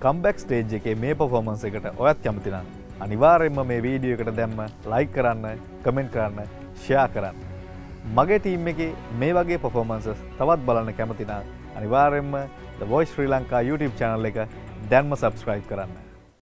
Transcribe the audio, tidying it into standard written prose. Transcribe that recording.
Comeback stage එකේ මේ performance එකට ඔයත් කැමති නම් අනිවාර්යයෙන්ම මේ වීඩියෝ එකට දැම්ම ලයික් කරන්න, කමෙන්ට් කරන්න, ෂෙයා කරන්න. මගේ ටීම් එකේ මේ වගේ පර්ෆෝමන්සස් තවත් බලන්න කැමති නම් අනිවාර්යයෙන්ම The Voice Sri Lanka YouTube channel එක දැන්ම subscribe කරන්න.